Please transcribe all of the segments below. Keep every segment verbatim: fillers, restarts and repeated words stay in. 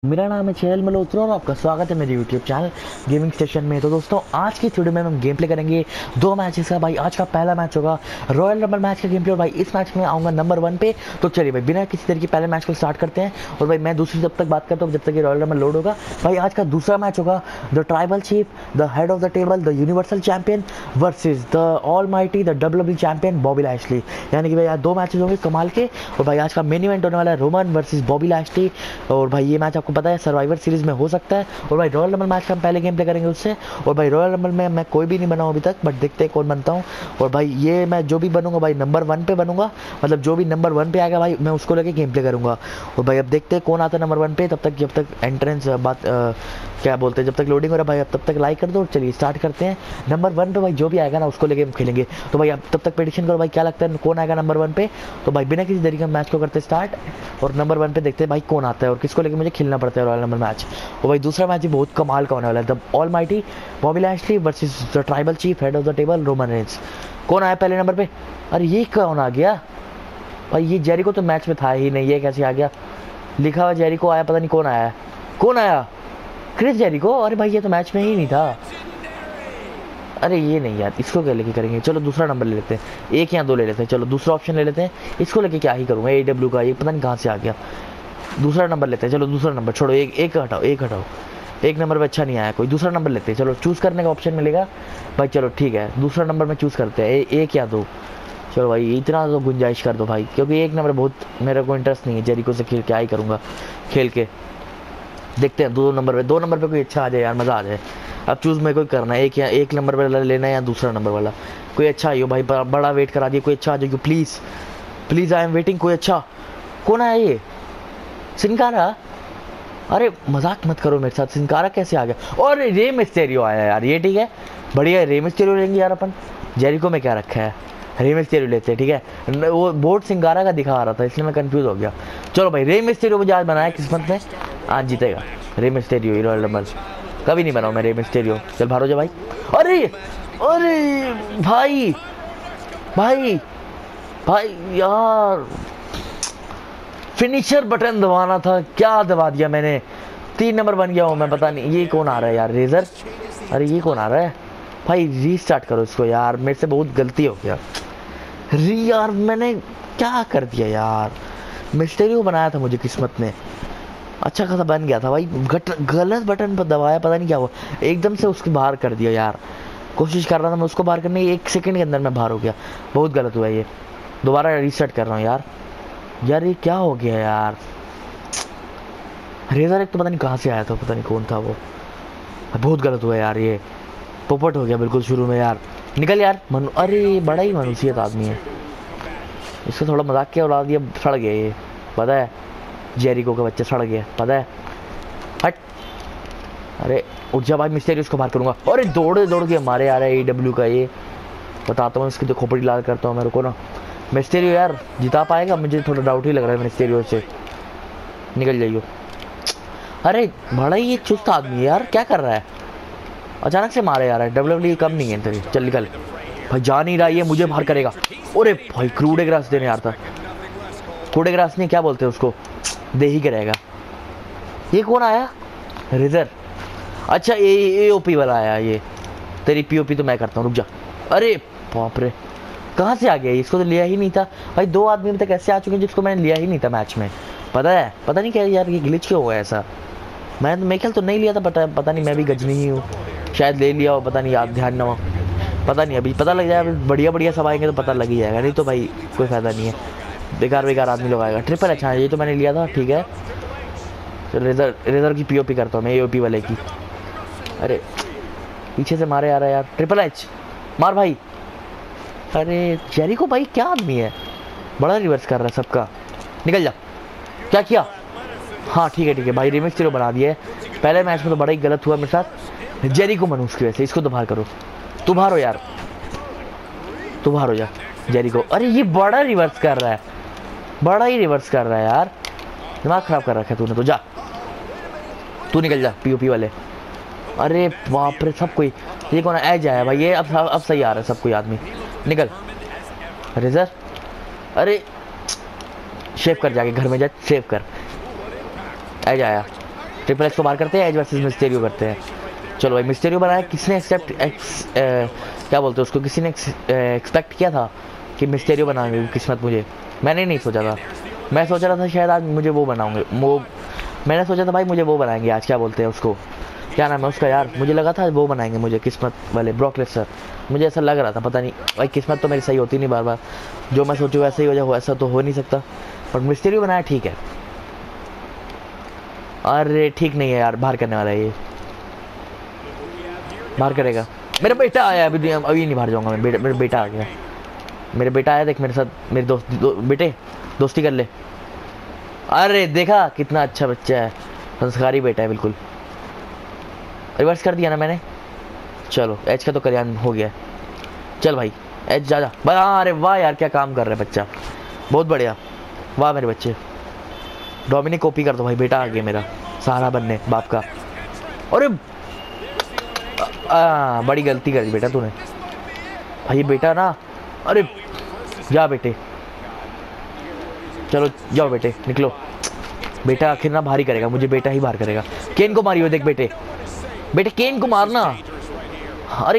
मेरा नाम है चहल मल्होत्रा और आपका स्वागत है मेरे यूट्यूब चैनल गेमिंग स्टेशन में। तो दोस्तों आज की वीडियो में हम गेम प्ले करेंगे दो मैचेस का। भाई आज का पहला मैच होगा रॉयल रंबल मैच का गेम प्ले और भाई इस मैच में आऊँगा नंबर वन पे। तो चलिए भाई बिना किसी तरीके पहले मैच को स्टार्ट करते हैं और भाई मैं दूसरी जब तक बात करता हूँ जब तक ये रॉयल रंबल लोड होगा। भाई आज का दूसरा मैच होगा the tribal chief, the head of the table, the universal champion versus the all mighty the W W champion Bobby Lashley. यानी कि भाई आज दो मैचेस होंगे कमाल के। और भाई आज का मेन इवेंट होने वाला है रोमन वर्सेज बॉबी लैशली। और भाई ये मैच आपको पता है सर्वाइवर सीरीज में हो सकता है। और भाई रॉयल रंबल मैच का हम पहले गेम प्ले करेंगे उससे। और भाई रॉयल रंबल में मैं कोई भी नहीं बना हूं अभी तक, बट देखते हैं कौन बनता हूं। और भाई ये मैं जो भी बनूंगा भाई नंबर वन पे बनूंगा, मतलब जो भी नंबर वन पे आएगा भाई मैं उसको लेके गेम प्ले करूंगा। और भाई अब देखते हैं कौन आता है नंबर वन पे। तब तक जब तक एंट्रेंस बात आ, क्या बोलते हैं जब तक लोडिंग हो रहा है भाई अब तब तक लाइक कर दो और चलिए स्टार्ट करते हैं। नंबर वन पे भाई जो भी आएगा ना उसको लेके हम खेलेंगे। तो भाई अब तब तक प्रेडिक्शन करो भाई क्या लगता है कौन आएगा नंबर वन पे। तो भाई बिना किसी तरीके मैच को करते स्टार्ट और नंबर वन पे देखते हैं भाई कौन आता है और किसको लेके मुझे खेलना पड़ता है रॉयल नंबर मैच। और भाई दूसरा मैच भी बहुत कमाल का होने वाला है, the all mighty Bobby Lashley versus the tribal chief head of the table Roman Reigns. कौन आया पहले नंबर पे? अरे ये कौन आ गया भाई? ये जेरिको तो मैच में था ही नहीं, ये कैसे आ गया? लिखा हुआ जेरिको आया, पता नहीं कौन आया। कौन आया? Chris Jericho? अरे भाई ये तो मैच में ही नहीं था। अरे ये नहीं यार, इसको क्या लेके करेंगे। चलो दूसरा नंबर ले लेते हैं, एक या दो ले लेते हैं। चलो दूसरा ऑप्शन ले लेते हैं, इसको लेके क्या ही करूँगा। ए डब्ल्यू का ये पता नहीं कहाँ से आ गया। दूसरा नंबर लेते हैं, चलो दूसरा नंबर छोड़ो, एक एक हटाओ एक हटाओ एक नंबर पे अच्छा नहीं आया कोई, दूसरा नंबर लेते हैं। चलो चूज़ करने का ऑप्शन मिलेगा भाई। चलो ठीक है दूसरा नंबर में चूज़ करते हैं, ए, एक या दो। चलो भाई इतना तो गुंजाइश कर दो भाई, क्योंकि एक नंबर बहुत मेरे को इंटरेस्ट नहीं है जेरिको से खेल, क्या ही करूँगा खेल के। देखते हैं दो नंबर पे, दो नंबर पे कोई अच्छा आ जाए यार, मज़ा आ जाए। अब चूज़ मेरे को करना है, एक या एक नंबर वाला लेना है या दूसरा नंबर वाला। कोई अच्छा ही हो भाई, बड़ा वेट करा दिए, कोई अच्छा आ जाए please please, I am waiting. कोई अच्छा कौन है ये? सिनकारा? अरे मजाक मत करो मेरे साथ, सिनकारा कैसे आ गया? और रे मिस्टेरियो आया यार, ये ठीक है बढ़िया है। रे मिस्टेरियो लेंगे यार अपन, जेरिको में क्या रखा है, रे मिस्टेरियो लेते हैं ठीक है। वो बोर्ड सिंगारा का दिखा रहा था इसलिए मैं कंफ्यूज हो गया। चलो भाई रे मिस्टेरियो मुझे आज बनाया किस्मत ने, आज जीतेगा रे मिस्टेरियो रॉयल रंबल। कभी नहीं बनाऊँ मैं रे मिस्टेरियो। चल बाहर हो जा भाई। अरे अरे भाई भाई भाई यार, फिनिशर बटन दबाना था, क्या दबा दिया मैंने। तीन नंबर बन गया हूँ मैं, पता नहीं ये कौन आ रहा है यार, रेजर। अरे ये कौन आ रहा है भाई? रीस्टार्ट करो इसको यार, मेरे से बहुत गलती हो गया। री यार मैंने क्या कर दिया यार, मिस्टेरियो बनाया था मुझे किस्मत ने, अच्छा खासा बन गया था भाई। गलत बटन पर दबाया, पता नहीं क्या हुआ, एकदम से उसको बाहर कर दिया यार। कोशिश कर रहा था मैं उसको बाहर करने की, एक सेकंड के अंदर मैं बाहर हो गया, बहुत गलत हुआ ये। दोबारा रीस्टार्ट कर रहा हूँ यार। यार ये क्या हो गया यार, रेजर एक तो पता नहीं कहाँ से आया था, पता नहीं कौन था वो, बहुत गलत हुआ यार। ये पोपट हो गया बिल्कुल शुरू में यार, निकल यार मनु। अरे बड़ा ही मनुष्यत आदमी है, इसको थोड़ा मजाक किया उड़ा दिया, सड़ गया ये पता है। जेरिको का बच्चा सड़ गया पता है, हट। अरे उठ जा भाई, मिस्टेरियो उसको बाहर करूँगा। अरे दौड़े दौड़ के मारे आ रहा है ए डब्ल्यू का, ये बताता हूँ इसकी तो खोपड़ी लाल करता हूँ मेरे को ना। मिस्टेरियो यार जिता पाएगा, मुझे थोड़ा डाउट ही लग रहा है मिस्टेरियो से। निकल जाइयो। अरे बड़ा ही ये चुस्त आदमी है यार, क्या कर रहा है? अचानक से मारे यार, डब्ल्यू डब्ल्यू कम नहीं है तेरी। चल निकल भाई, जा नहीं रहा ये, मुझे बाहर करेगा। अरे भाई क्रूडे ग्रास देने यार था, क्रूडे ग्रास नहीं क्या बोलते हैं उसको, दे ही करेगा। ये कौन आया? रेजर। अच्छा ये ए ओ पी वाला आया ये, तेरी पी ओ पी तो मैं करता हूँ, रुक जा। अरे बाप रे कहाँ से आ गया, इसको तो लिया ही नहीं था भाई। दो आदमी अभी तक ऐसे आ चुके हैं जिसको मैंने लिया ही नहीं था मैच में, पता है। पता नहीं क्या यार ये ग्लिच क्यों हुआ ऐसा, मैं मेरे ख्याल तो नहीं लिया था, पता पता नहीं मैं भी गजनी ही हूँ, शायद ले लिया हो, पता नहीं याद ध्यान ना हो, पता नहीं। अभी पता लग जाए, अभी बढ़िया बढ़िया सब आएंगे तो पता लग ही जाएगा, नहीं तो भाई कोई फायदा नहीं है, बेकार बेकार आदमी लोग आएगा। ट्रिपल अच्छा है ये तो मैंने लिया था ठीक है। तो रेजर रेजर की पी ओ पी करता हूँ मैं, ए ओ पी वाले की। अरे पीछे से मारे आ रहा है यार, ट्रिपल एच मार भाई। अरे जेरिको भाई क्या आदमी है, बड़ा रिवर्स कर रहा है सबका। निकल जा। क्या किया? हाँ ठीक है ठीक है भाई, रिमिक्स जीरो बना दिया है। पहले मैच में तो बड़ा ही गलत हुआ मेरे साथ, जेरिको मनू उसकी वजह से। इसको तो बाहर करो, तू बाहर हो यार, तू बाहर हो जा जेरिको। अरे ये बड़ा रिवर्स कर रहा है, बड़ा ही रिवर्स कर रहा है यार, दिमाग खराब कर रखा है तूने तो। जा तू निकल जा पी ओ पी वाले। अरे बाप रे सब कोई, ये कौन है? एज आया भाई ये, अब अब सही आ रहा है सब कोई आदमी। निकल रेजर। अरे शेव कर, जाके घर में जा शेव कर। एज आया ट्रिपल एच को बाहर करते हैं, एज वर्सेस मिस्टेरियो करते हैं। चलो भाई मिस्टेरियो बनाया, किसने एक्सेप्ट एक्स क्या बोलते हैं उसको, किसी ने एक्सपेक्ट किया था कि मिस्टेरियो बनाएंगे? किस्मत मुझे, मैंने नहीं सोचा था। मैं सोच रहा था शायद आज मुझे वो बनाऊंगे, वो मैंने सोचा था भाई मुझे वो बनाएंगे आज, क्या बोलते हैं उसको, क्या नाम है उसका यार, मुझे लगा था वो बनाएंगे मुझे किस्मत वाले ब्रॉक लेसनर, मुझे ऐसा लग रहा था, पता नहीं भाई किस्मत तो मेरी सही होती नहीं बार बार, जो मैं सोचूँ वैसे ही हो जाए, ऐसा तो हो नहीं सकता। पर मिस्टेरियो बनाया ठीक है। अरे ठीक नहीं है यार, बाहर करने वाला है ये, बाहर करेगा। मेरा बेटा आया अभी, अभी नहीं बाहर जाऊंगा मैं, बेटा मेरा बेटा आ गया, मेरे बेटा आया, देख मेरे साथ, मेरे दोस्त दो, बेटे दोस्ती कर ले। अरे देखा कितना अच्छा बच्चा है, संस्कारी बेटा है बिल्कुल। रिवर्स कर दिया ना मैंने, चलो एच का तो कल्याण हो गया। चल भाई एच जा जा, हाँ अरे वाह यार क्या काम कर रहा है बच्चा, बहुत बढ़िया, वाह मेरे बच्चे। डोमिनिक कॉपी कर दो भाई, बेटा आ गया मेरा सहारा बनने बाप का। अरे आ, बड़ी गलती कर दी बेटा तूने भाई, बेटा ना, अरे जा बेटे, चलो जाओ बेटे निकलो। बेटा आखिर ना भारी करेगा मुझे, बेटा ही बाहर करेगा। केन को मारियो देख बेटे, बेटे केन को मारना। अरे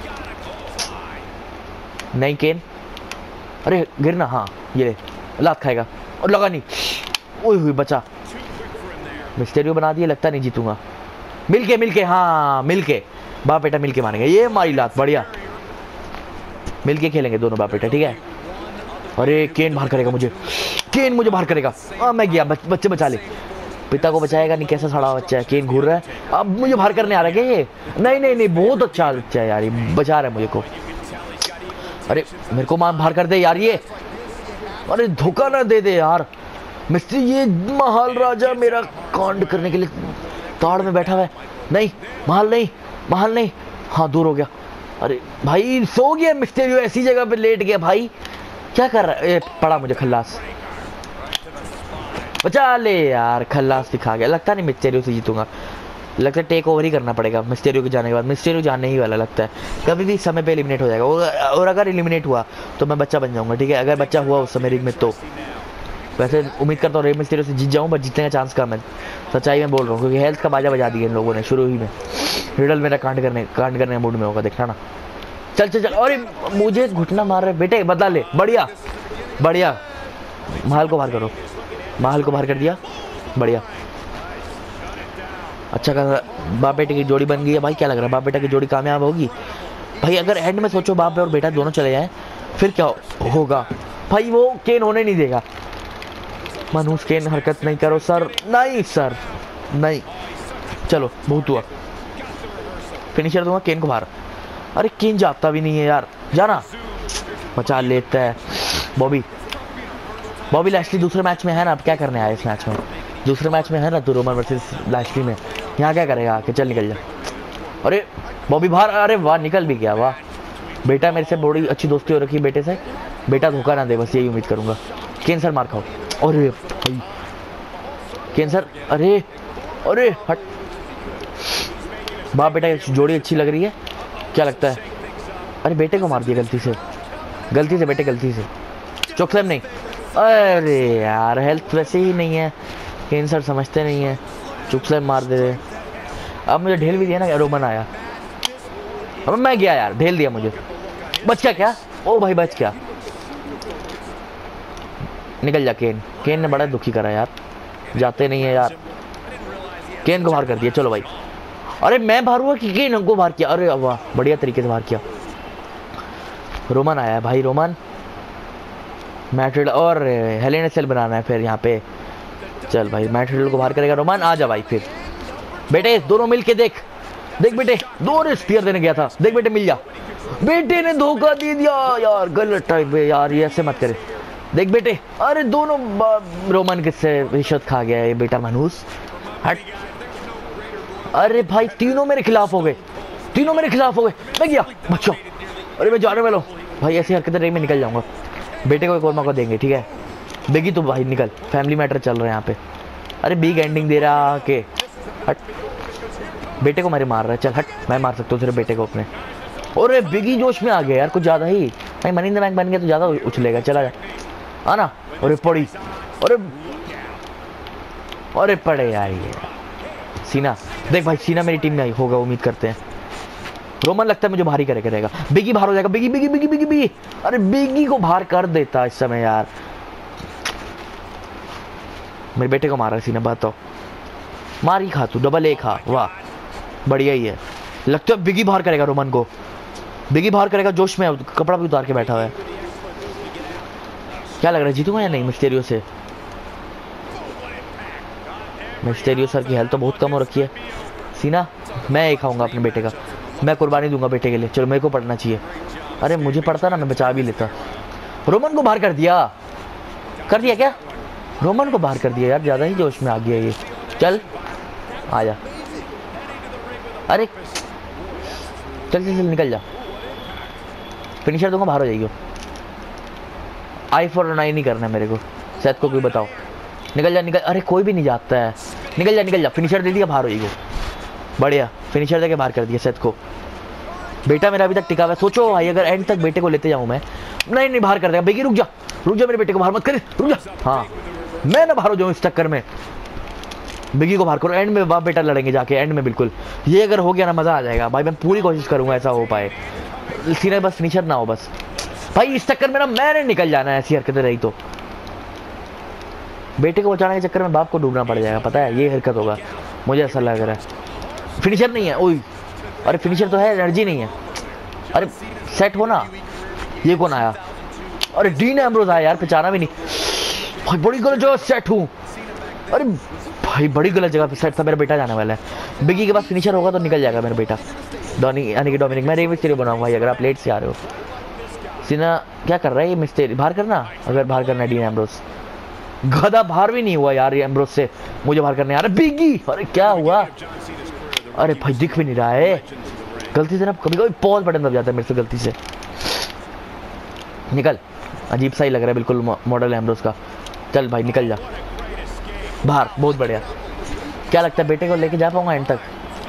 नहीं केन, अरे गिरना, हाँ ये लात खाएगा और लगा नहीं, ओए हुई बचा। मिस्टेरियो बना दिए, लगता नहीं जीतूंगा। मिलके मिलके हाँ मिलके, बाप बेटा मिलके मारेंगे, ये मारी लात बढ़िया, मिलके खेलेंगे दोनों बाप बेटा, ठीक है। अरे केन बाहर करेगा मुझे, केन मुझे बाहर करेगा, आ, मैं गया, बच, बच्चे बचा ले। पिता को बचाएगा नहीं, कैसा सड़ा बच्चा है, केन घूर रहा है, अब मुझे बाहर करने आ रहा है क्या ये? नहीं नहीं नहीं, बहुत अच्छा बच्चा है यार, ये बचा रहा है मुझे को। अरे मेरे को मां बाहर कर दे यार ये, अरे धोखा ना दे दे यार मिस्त्री, ये महाल राजा मेरा कांड करने के लिए ताड़ में बैठा हुआ है। नहीं महाल नहीं, महाल नहीं, हाँ दूर हो गया। अरे भाई सो गया मिस्टेरियो, ऐसी जगह पे लेट गया भाई, क्या कर रहा है? पड़ा मुझे खल्लास, बचा ले यार, खल्लास दिखा गया। लगता नहीं मिस्टेरियो से जीतूंगा, लगता है टेक ओवर ही करना पड़ेगा मिस्टेरियो के जाने के बाद। मिस्टेरियो जाने ही वाला लगता है, कभी भी समय पे एलिमिनेट हो जाएगा, और अगर एलिमिनेट हुआ तो मैं बच्चा बन जाऊंगा, ठीक है। अगर बच्चा हुआ उस समय रिंग में तो वैसे उम्मीद करता हूँ रे मिस्टेरियो से जीत जाऊँ, बट जीतने का चांस कम है, सच्चाई में बोल रहा हूँ, क्योंकि हेल्थ का बाजा बजा दिया इन लोगों ने शुरू ही में। रिडल मेरा कांड करने कांड करने मूड में होगा, देखना ना। चल चल चल, अरे मुझे घुटना मार रहे बेटे, बदला ले, बढ़िया बढ़िया। महल को बाहर करो, महल को बाहर कर दिया, बढ़िया, अच्छा कर। बाप बेटे की जोड़ी बन गई है भाई, क्या लग रहा है बाप बेटा की जोड़ी कामयाब होगी भाई? अगर एंड में सोचो बाप और बेटा दोनों चले जाए फिर क्या होगा भाई? वो केन होने नहीं देगा। मानूस केन हरकत नहीं करो सर, नहीं सर नहीं, चलो बहुत हुआ, फिनिशर दूंगा केन को बाहर। अरे केन जाता भी नहीं है यार, जाना, बचा लेता है बॉबी। बॉबी लैशली दूसरे मैच में है ना, अब क्या करने आया इस मैच में? दूसरे मैच में है ना तू, रोमन वर्सेस लैशली में, यहाँ क्या करेगा आके? चल निकल जा। अरे बॉबी बाहर, अरे वाह निकल भी गया, वाह बेटा मेरे से बड़ी अच्छी दोस्ती हो रखी है बेटे से, बेटा धोखा ना दे, बस यही उम्मीद करूंगा। कैंसर मार खाओ, अरे भाई कैंसर, अरे अरे हट। बाप बेटा जोड़ी अच्छी लग रही है, क्या लगता है? अरे बेटे को मार दिया गलती से, गलती से बेटे, गलती से। चोकलेम नहीं, अरे यार हेल्थ वैसे ही नहीं है, कैंसर समझते नहीं है, चुकलेम मार दे रहे। अब मुझे ढेल भी दिया ना, रोमन आया, अब मैं गया यार, ढेल दिया मुझे, बच गया क्या? ओ भाई बच गया, निकल जा केन। केन ने बड़ा दुखी करा यार, जाते नहीं है यार, केन को बाहर कर दिया। चलो भाई, अरे मैं बाहर हुआ कि केन को बाहर किया? अरे वाह बढ़िया तरीके से बाहर किया। रोमन आया है भाई, रोमन मैट्रिड और हेलेन सेल बनाना है फिर यहाँ पे। चल भाई मैट्रिड को बाहर करेगा रोमन, आ जा भाई फिर बेटे, दोनों मिलके देख देख बेटे, दो स्पीयर देने गया था, देख बेटे मिल जा। बेटे ने धोखा दे दिया यार, गलत टाइम पे यार, ये ऐसे मत करे, देख बेटे। अरे दोनों रोमन किससे रिश्वत खा गया ये बेटा मनहूस, हट। अरे भाई तीनों मेरे खिलाफ हो गए, तीनों मेरे खिलाफ हो गए, मैं गया बच्चों, अरे मैं जाने वाला हूँ भाई, ऐसी हरकतें रही मैं निकल जाऊंगा। बेटे को एक और मौका देंगे, ठीक है बेगी, तो भाई निकल, फैमिली मैटर चल रहा है यहाँ पे। अरे बिग एंडिंग दे रहा के, हट। बेटे को मेरे मार रहा है, चल हट, मैं मार सकता हूँ सिर्फ बेटे को अपने। अरे बिगी जोश में आ गया यार, कुछ ज्यादा ही भाई, मनी इन द बैंक बन गया तो ज्यादा उछलेगा, चला जा आना। अरे पड़ी, अरे अरे पड़े यार, ये सीना देख भाई, सीना मेरी टीम में होगा उम्मीद करते हैं। रोमन लगता है मुझे भारी करे करेगा। बिगी बाहर हो जाएगा, बिगी बिगी बिगी बिगी बिगी अरे बिगी को बाहर कर देता इस समय यार। मेरे बेटे को मारा सीना, बताओ मार ही खा तू, डबल ए खा, वाह बढ़िया ही है। लगता है बिगी बाहर करेगा रोमन को, बिगी बाहर करेगा, जोश में कपड़ा भी उतार के बैठा हुआ है। क्या लग रहा है जीतूंगा या नहीं मिस्टेरियो से? मिस्टेरियो सर की हेल्थ तो बहुत कम हो रखी है। सीना मैं एक खाऊंगा अपने बेटे का, मैं कुर्बानी दूंगा बेटे के लिए। चलो मेरे को पढ़ना चाहिए। अरे मुझे पढ़ता ना, मैं बचा भी लेता। रोमन को बाहर कर दिया, कर दिया क्या? रोमन को बाहर कर दिया यार, ज्यादा ही जोश में आ गया ये। चल आजा, अरे चल चल चल निकल जा, फिनिशर दूंगा, बाहर हो जाइए। आई फॉर नाइन नहीं करना है मेरे को, शायद को कोई बताओ। निकल जा निकल, अरे कोई भी नहीं जाता है, निकल जा निकल जा। फिनिशर दे दिया, बाहर हो जाइए। बढ़िया, फिनिशर देके बाहर कर दिया सेट को। बेटा मेरा अभी तक टिका हुआ है। सोचो भाई अगर एंड तक बेटे को लेते जाऊं मैं, नहीं नहीं बाहर कर देगा। बेगी रुक जा, रुक जा, मेरे बेटे को बाहर मत कर, रुक जा। हाँ मैं ना बाहर हो जाऊं इस चक्कर में। बिगी को बाहर करो, एंड में बाप बेटा लड़ेंगे जाके एंड में। बिल्कुल ये अगर हो गया ना मजा आ जाएगा भाई, मैं पूरी कोशिश करूंगा ऐसा हो पाए। सीधा बस फिनिशर ना हो बस भाई, इस चक्कर में ना मैंने निकल जाना है। ऐसी हरकतें रही तो बेटे को बचाने के चक्कर में बाप को डूबना पड़ जाएगा, पता है ये हरकत होगा, मुझे ऐसा लग रहा है। फिनिशर नहीं है, ओए अरे फिनिशर तो है, एनर्जी नहीं है। अरे सेट हो ना, ये कौन आया? अरे डीन एम्ब्रोज आया यार, पहचाना भी नहीं भाई। बड़ी गलत जगह सेट हूँ, अरे भाई बड़ी गलत जगह पे सेट था। मेरा बेटा जाने वाला है, बिगी के पास फिनिशर होगा तो निकल जाएगा मेरा बेटा। डॉनी यानी कि डोमिनिक, मैं रेमिस के लिए बनाऊंगा भाई अगर आप लेट से आ रहे हो। सीना क्या कर रहा है ये मिस्टेरी? बाहर करना, अगर बाहर करना है डीन एम्ब्रोज। गधा बाहर भी नहीं हुआ यार ये एम्ब्रोज से, मुझे बाहर करने। अरे बिगी, अरे क्या हुआ? अरे भाई दिख भी नहीं रहा है, गलती से ना कभी कभी पॉज बटन दब जाता है मेरे से गलती से। निकल, अजीब सा ही लग रहा है बिल्कुल मॉडल एम्ब्रोज का। चल भाई निकल जा बाहर, बहुत बढ़िया। क्या लगता है बेटे को लेके जा पाऊंगा एंड तक?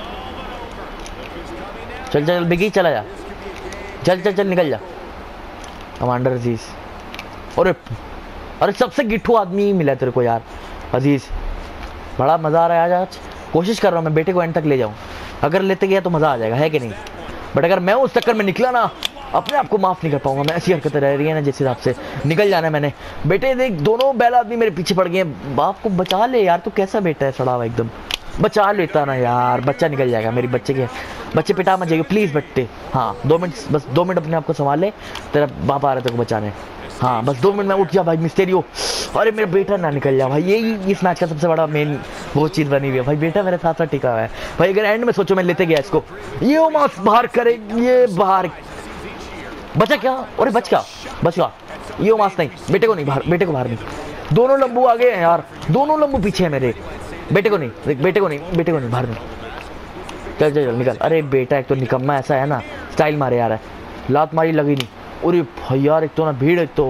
चल चल बिगी चला जा, चल चल चल निकल जा। कमांडर अजीज, अरे अरे सबसे गिट्ठू आदमी मिला तेरे को यार अजीज, बड़ा मजा आ रहा है आज। आज कोशिश कर रहा हूँ मैं बेटे को एंड तक ले जाऊँ, अगर लेते गया तो मजा आ जाएगा, है कि नहीं? बट अगर मैं उस चक्कर में निकला ना, अपने आप को माफ नहीं कर पाऊंगा मैं। ऐसी हरकतें रह रही है ना जिस हिसाब से। निकल जाना है मैंने। बेटे देख दोनों बैल आदमी मेरे पीछे पड़ गए हैं, बाप को बचा ले यार। तू कैसा बेटा है सड़ा हुआ एकदम, बचा लेता ना यार, बच्चा निकल जाएगा। मेरी बच्चे के बच्चे पिटा मत जाइए प्लीज बट्टे। हाँ दो मिनट, बस दो मिनट अपने आप को संभाल ले, तेरा बाप आ रहा है तेरे को बचाने। हाँ बस दो मिनट में उठ जा भाई मिस्टेरियो। अरे मेरा बेटा ना निकल जा भाई, यही इस मैच का सबसे बड़ा मेन वो चीज़ बनी हुई है भाई। बेटा मेरे साथ साथ टिका हुआ है भाई। अगर एंड में सोचो मैं लेते गया इसको, ये वो मास बाहर करे, ये बाहर बचा क्या? अरे बच क्या, बच क्या? ये वो मास नहीं, बेटे को नहीं बाहर, बेटे को बाहर नहीं। दोनों लंबू आ गए हैं यार, दोनों लंबू पीछे है मेरे। बेटे को नहीं, बेटे को नहीं, बेटे को नहीं, बाहर नहीं। चल चल चल निकल। अरे बेटा एक तो निकम्मा ऐसा है ना, स्टाइल मारे यार है, लात मारी लगी नहीं। अरे भाई यार एक तो ना भीड़, एक तो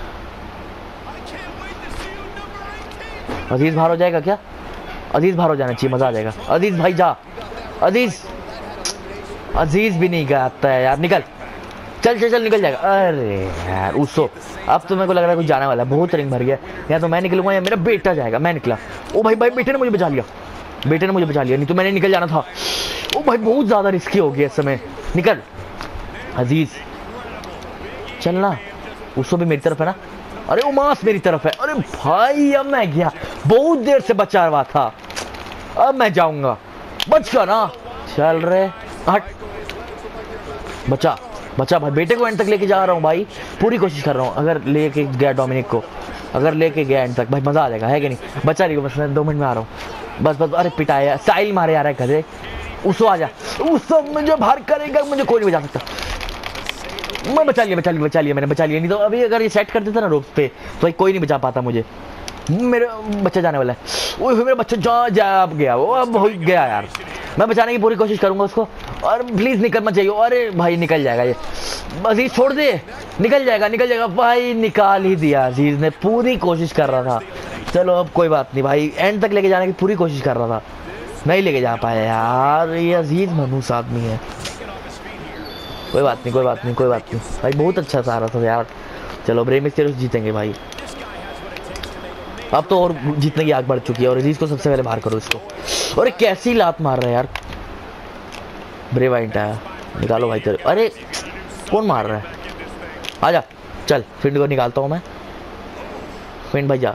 अजीज बाहर हो जाएगा क्या? अजीज बाहर हो जाना चाहिए, मजा आ जाएगा। अजीज भाई जा, अजीज अजीज भी नहीं गाता है यार, निकल चल चल चल निकल जाएगा। अरे यार उसो, अब तो मेरे को लग रहा है कुछ जाने वाला है, बहुत रिंग भर गया। या तो मैं निकलूंगा या मेरा बेटा जाएगा। मैं निकला, ओ भाई भाई बेटे ने मुझे बचा लिया, बेटे ने मुझे बचा लिया, नहीं तो मैंने निकल जाना था। ओ भाई बहुत ज्यादा रिस्की हो गया इस समय। निकल अजीज, चलना। उसो भी मेरी तरफ है ना, अरे उमास मेरी तरफ है। अरे भाई अब मैं गया, बहुत देर से बचा हुआ था, अब मैं जाऊंगा। बच गया ना, चल रहे हट, बचा बचा भाई। बेटे को एंड तक लेके जा रहा हूँ भाई, पूरी कोशिश कर रहा हूँ। अगर लेके गया डोमिनिक को, अगर लेके गया एंड तक भाई मजा आ जाएगा, है कि नहीं? बचा रही हो, बस मैं दो मिनट में आ रहा हूँ बस बस। अरे पिटाया, स्टाइल मारे आ रहा है गधे। उसो आ जा, उसो मुझे बाहर करेगा, मुझे कोई नहीं बचा सकता। मैं बचा लिया, बचा लिया, बचा लिया मैंने, बचा लिया। नहीं तो अभी अगर ये सेट कर देता ना रोप पे तो भाई कोई नहीं बचा पाता मुझे। मेरा बच्चा जाने वाला है, ओए मेरा बच्चा जा जा अब गया, वो अब हो गया यार। मैं बचाने की पूरी कोशिश करूंगा उसको, और प्लीज निकल मत जाइए। अरे भाई निकल जाएगा ये, अजीज छोड़ दे, निकल जाएगा निकल जाएगा भाई। निकाल ही दिया अजीज ने, पूरी कोशिश कर रहा था। चलो अब कोई बात नहीं भाई, एंड तक लेके जाने की पूरी कोशिश कर रहा था, नहीं लेके जा पाया यार। ये अजीज मनूस आदमी है। कोई बात नहीं कोई बात नहीं कोई बात नहीं भाई, बहुत अच्छा सा आ रहा था यार। चलो ब्रे मिस्टेरियो जीतेंगे भाई, अब तो और जीतने की आग बढ़ चुकी है। और अजीज को सबसे पहले बाहर करो इसको। अरे कैसी लात मार रहा है यार। ब्रे वाइट आया, निकालो भाई तेरे। अरे कौन मार रहा है? आजा चल, फिंड को निकालता हूँ मैं। फिंड भाई जा।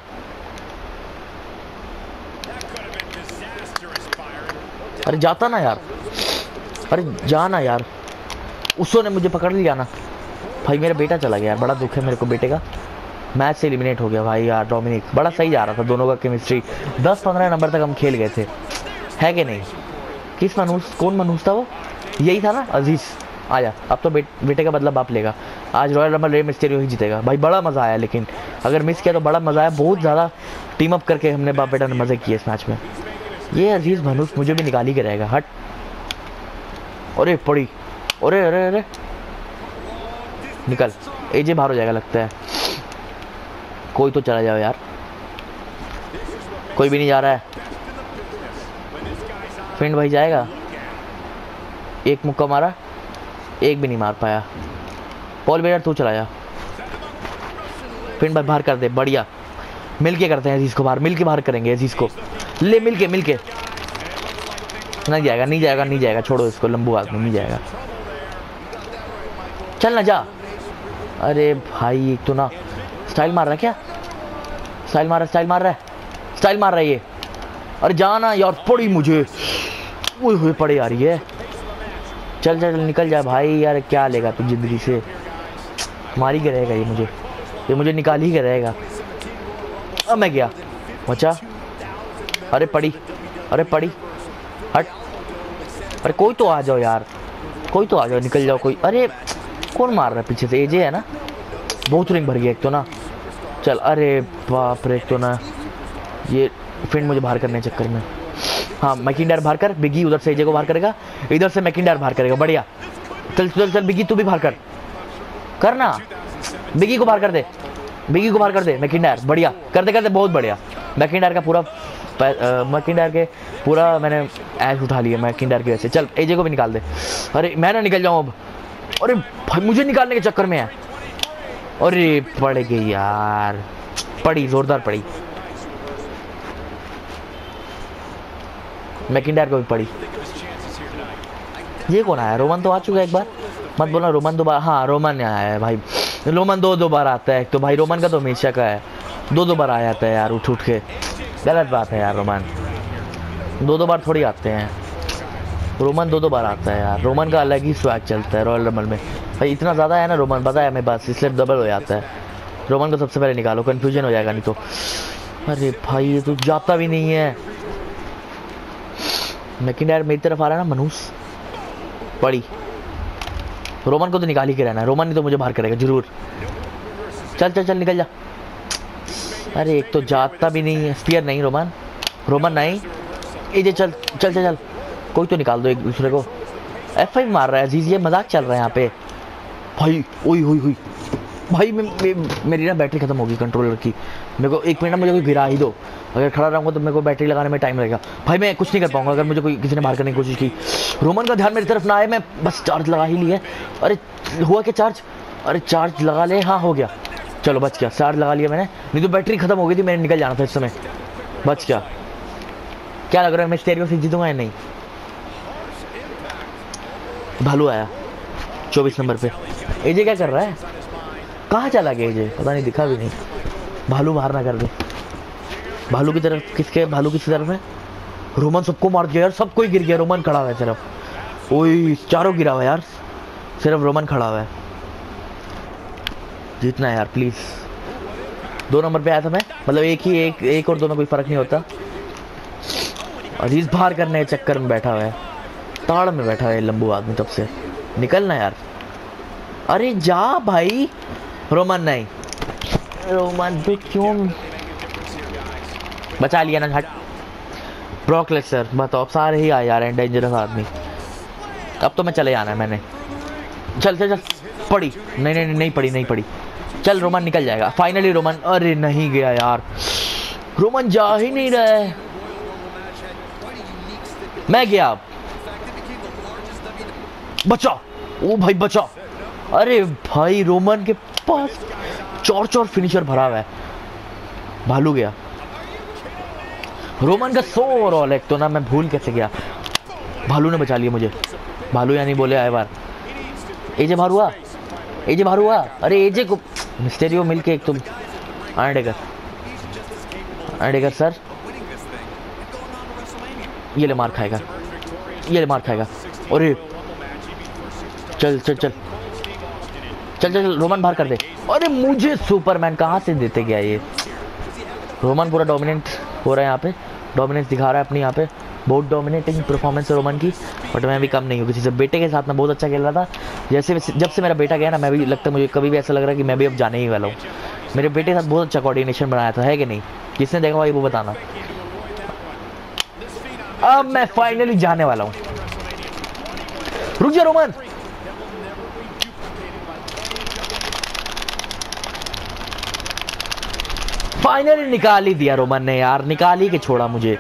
अरे जाता ना यार, अरे जाना यार। उसो ने मुझे पकड़ लिया ना भाई। मेरा बेटा चला गया यार, बड़ा दुख है मेरे को बेटे का। मैच से एलिमिनेट हो गया भाई यार। डोमिनिक बड़ा सही जा रहा था, दोनों का केमिस्ट्री। दस पंद्रह नंबर तक हम खेल गए थे, है कि नहीं? किस मनूस, कौन मनूस था वो? यही था ना, अजीज। आजा, अब तो बे, बेटे का बदला बाप लेगा। आज रॉयल रंबल रे मिस्टीरियो ही जीतेगा भाई। बड़ा मजा आया, लेकिन अगर मिस किया तो बड़ा मजा आया। बहुत ज्यादा टीम अप करके हमने बाप बेटा ने मजे किए इस मैच में। ये अजीज मनूस मुझे भी निकाल ही के रहेगा। हट। अरे पड़ी, अरे अरे अरे निकल। एजे बाहर हो जाएगा लगता है। कोई तो चला जाओ यार, कोई भी नहीं जा रहा है। फिंड भाई जाएगा। एक मुक्का मारा, एक भी नहीं मार पाया। पॉल बेयर तू चला जा। फिंड भाई बाहर कर दे, बढ़िया। मिलके करते हैं अजीज को बाहर, मिलके बाहर करेंगे अजीज को। ले मिलके मिलके। नहीं जाएगा, नहीं जाएगा, नहीं जाएगा। छोड़ो इसको, लंबू आदमी नहीं जाएगा। चल ना जा। अरे भाई एक तो ना स्टाइल मार रहा है। क्या स्टाइल मार रहा है? स्टाइल मार रहा है, स्टाइल मार रहा है ये। अरे जाना यार, पड़ी मुझे। ओए होए पड़े यार ये। चल चल निकल जा भाई यार। क्या लेगा तू जिंदगी से? मार ही के रहेगा ये मुझे, ये मुझे निकाल ही के रहेगा। अब मैं गया बचा। अरे पड़ी, अरे पड़ी, हट। अरे कोई तो आ जाओ यार, कोई तो आ जाओ, निकल जाओ कोई। अरे कौन मार रहा है पीछे से? एजे है ना। बहुत रिंग भर गया एक तो ना। चल, अरे बाप रे, एक तो ना ये फिंड मुझे बाहर करने चक्कर में। हाँ मैकिंडायर बाहर कर। बिगी उधर से एजे को बाहर करेगा, इधर से मैकिंडायर बाहर करेगा। बढ़िया। चल चल चल बिगी तू भी बाहर कर, करना। बिगी को बाहर कर दे, बिगी को बाहर कर दे। मैकिंडायर बढ़िया कर दे, कर दे, बहुत बढ़िया। मैकिंडायर का पूरा मैकिंडायर के पूरा मैंने ऐश उठा लिया मैकिंडायर की वजह से। चल एजे को भी निकाल दे। अरे मैं ना निकल जाऊँ अब। अरे भाई मुझे निकालने के चक्कर में है। अरे पड़ गई यार, पड़ी, जोरदार पड़ी। मैकिंडायर को भी पड़ी। ये कौन आया? रोमन तो आ चुका है एक बार। मत बोलना रोमन दो बार। हाँ रोमन आया है भाई। रोमन दो दो बार आता है तो भाई। रोमन का तो हमेशा का है, दो दो बार आ जाता है यार उठ उठ के। गलत बात है यार। रोमन दो दो बार थोड़ी आते हैं। रोमन दो दो बार आता है यार। रोमन का अलग ही स्वैग चलता है रॉयल रंबल में भाई। इतना ज़्यादा है ना रोमन, पता है हमें बस, इसलिए डबल हो जाता है। रोमन को सबसे पहले निकालो, कन्फ्यूजन हो जाएगा नहीं तो। अरे भाई ये तो जाता भी नहीं है। मैकिंडायर मेरी तरफ आ रहा है ना। मनूस पड़ी। रोमन को तो निकाल ही के रहना है। रोमन नहीं तो मुझे बाहर करेगा जरूर। चल चल चल निकल जा। अरे एक तो जाता भी नहीं है। स्पीयर नहीं रोमन, रोमन नहीं। एजे चल चल चल चल। कोई तो निकाल दो एक दूसरे को। एफ आई मार रहा है अजीज, ये मजाक चल रहा है यहाँ पे भाई। ओई हुई हुई भाई। मैं, मैं, मेरी ना बैटरी खत्म होगी कंट्रोलर की। मेरे को एक मिनट मुझे कोई गिरा ही दो। अगर खड़ा रहूँगा तो मेरे को बैटरी लगाने में टाइम लगेगा भाई। मैं कुछ नहीं कर पाऊंगा अगर मुझे कोई किसी ने बाहर करने की कोशिश की। रोमन का ध्यान मेरी तरफ ना आए। मैं बस चार्ज लगा ही लिया। अरे हुआ क्या चार्ज? अरे चार्ज लगा ले। हाँ हो गया, चलो बच गया। चार्ज लगा लिया मैंने, नहीं तो बैटरी खत्म हो गई थी। मैंने निकल जाना था इस समय। बच गया। क्या लग रहा है मैं स्टेरियो से जीतूंगा या नहीं? भालू आया चौबीस नंबर पे। एजे क्या कर रहा है? कहाँ चला गया एजे? पता नहीं, दिखा भी नहीं। भालू बाहर ना कर दे। भालू की तरफ किसके? भालू किसी तरफ है? रोमन सबको मार दिया यार, सब कोई गिर गया। रोमन खड़ा हुआ है सिर्फ। ओए चारों गिरा हुआ है यार, सिर्फ रोमन खड़ा हुआ है। जीतना है यार प्लीज। दो नंबर पे आया था मैं, मतलब एक ही, एक एक और दो में कोई फर्क नहीं होता। अजीज बाहर करने के चक्कर में बैठा हुआ है, ताड़ में बैठा है लंबू आदमी तब से। निकलना यार। अरे जा भाई। रोमन नहीं, रोमन पे क्यों? बचा लिया ना। हट। ब्रॉक लेसनर बताओ, अब सारे ही आए जा रहे हैं डेंजरस आदमी। अब तो मैं चले जाना है मैंने। चल चल चल। पड़ी नहीं नहीं नहीं पड़ी, नहीं पड़ी। चल रोमन निकल जाएगा फाइनली। रोमन, अरे नहीं गया यार। रोमन जा ही नहीं रहा है। मैं गया। अब बचा। ओ भाई बचा। अरे भाई रोमन के पास चौर चौर फिनिशर भरा हुआ है। भालू गया। रोमन का सो ओवरऑल एक तो ना, मैं भूल कैसे गया। भालू ने बचा लिया मुझे, भालू यानी बोले आए बार एजे बाहर हुआ, एजे बाहर हुआ। अरे एजे को मिस्टेरियो मिलके एक तुम अंडरटेकर, अंडरटेकर सर ये ले मार खाएगा, ये ले मार खाएगा। अरे चल चल चल चल चल रोमन बाहर कर दे। अरे मुझे सुपरमैन कहाँ से देते गया ये। रोमन पूरा डोमिनेट हो रहा है यहाँ पे, डोमिनेंस दिखा रहा है अपनी यहाँ पे, बहुत डोमिनेटिंग परफॉर्मेंस है रोमन की। बट मैं भी कम नहीं हूँ किसी से। बेटे के साथ मैं बहुत अच्छा खेल रहा था, जैसे जब से मेरा बेटा गया ना, मैं भी लगता है मुझे कभी भी ऐसा लग रहा है कि मैं भी अब जाने ही वाला हूँ। मेरे बेटे के साथ बहुत अच्छा कोऑर्डिनेशन बनाया था, है कि नहीं? किसने देखा भाई वो बताना। अब मैं फाइनली जाने वाला हूँ। रुक जा रोमन, फाइनली निकाल ही दिया रोमन ने यार, निकाल ही के छोड़ा मुझे।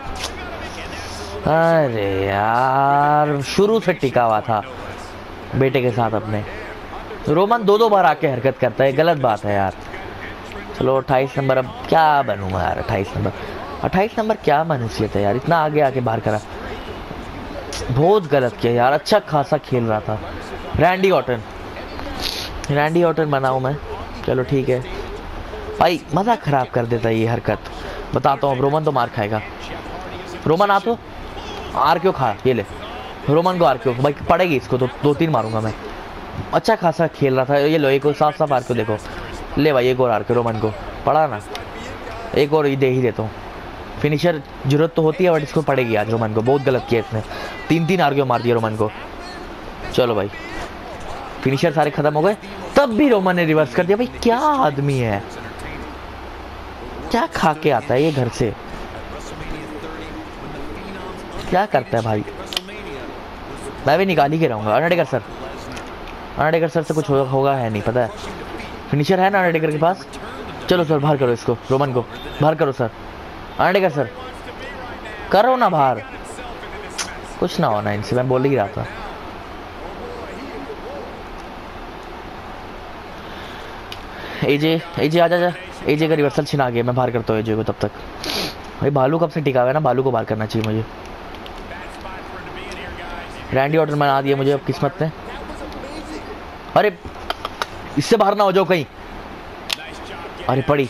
अरे यार शुरू से टिका हुआ था बेटे के साथ अपने। रोमन दो दो बार आके हरकत करता है, गलत बात है यार। चलो अट्ठाईस नंबर, अब क्या बनूंगा यार अट्ठाईस नंबर, अट्ठाईस नंबर क्या मनुष्यत है यार, इतना आगे आके बाहर करा, बहुत गलत किया यार। अच्छा खासा खेल रहा था। रैंडी ऑर्टन, रैंडी ऑर्टन बनाऊं मैं, चलो ठीक है भाई। मजा खराब कर देता है ये हरकत, बताता हूँ। रोमन तो मार खाएगा, रोमन आ तो आर क्यों खा, ये ले रोमन को आर क्यों भाई, पड़ेगी इसको तो दो तीन मारूंगा मैं। अच्छा खासा खेल रहा था, ये लो एक और साफ साफ आर क्यों देखो, ले भाई एक और आर क्यों रोमन को पड़ा ना, एक और दे ही देता हूँ। फिनिशर जरूरत तो होती है बट इसको पड़ेगी आज रोमन को, बहुत गलत किया इसने, तीन तीन आर क्यों मार दिया रोमन को। चलो भाई फिनिशर सारे खत्म हो गए, तब भी रोमन ने रिवर्स कर दिया। भाई क्या आदमी है, क्या खा के आता है ये घर से, क्या करता है भाई। मैं भी निकाल ही के रहूंगा। अंडरटेकर सर, अंडरटेकर सर से कुछ हो, होगा है नहीं पता है। फिनिशर है ना अंडरटेकर के पास, चलो सर बाहर करो इसको, रोमन को बाहर करो सर। अंडरटेकर सर करो ना बाहर, कुछ ना होना इनसे, मैं बोल ही रहा था। एजे, एजे आजा जा, एजे का रिवर्सल छिना गया, मैं बाहर करता हूँ एजे को तब तक। भाई भालू कब से टिका हुआ है ना, भालू को बाहर करना चाहिए मुझे। रैंडी ऑर्टन बना दिया मुझे अब किस्मत ने। अरे इससे बाहर ना हो जाओ कहीं, अरे पड़ी,